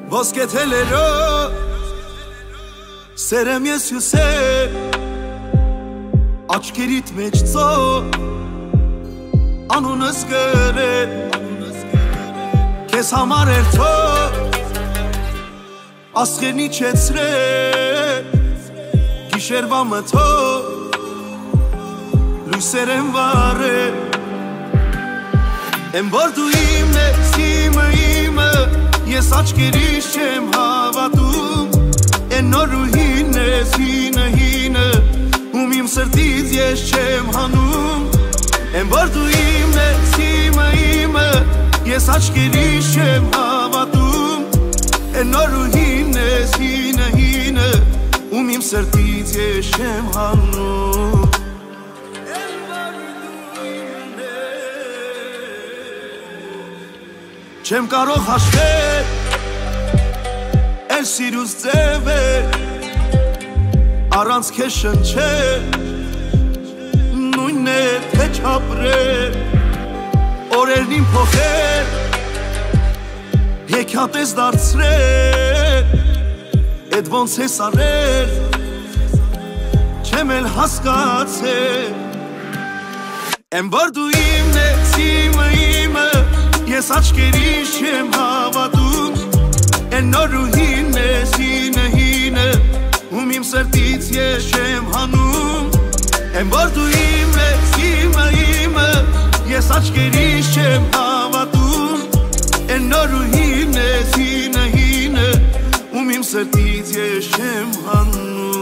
Ոսկե թելերով սերեմ ես հյուսեր աչքերիդ մեջ ծով անունս գրել քեզ համար էր թող աստղերն իջեցրել գիշերվա մթով լույսեր են վառել Եմ որ դու իմն ես իմը Ես աչքերիս չեմ հավատում Են նոր ու հին ես հինը Ում իմ սրտից ես չեմ հանում Եմ որ դու իմն ես իմը Ես աչքերիս չեմ հավատում Են նոր ու հին ես հինը Ում իմ սրտից ես չեմ հանում Չեմ կարող հաշվել Էլ սիրուս ձև է Առանց քեզ շնչել Նույնն է թե չապրել Օրերն իմ փոխել Հեքիաթ ես դարձրել Էդ ոնց ես արել Չեմ էլ հասկացել Եմ որ դու իմն ես իմը Ես աչքերիս չեմ հավատում Են նոր ու հին ես հինը Ում իմ սրտից ես չեմ հանում Եմ որ դու իմն ես իմը Ես աչքերիս չեմ հավատում Են նոր ու հին ես հինը Ում իմ սրտից ես չեմ հանում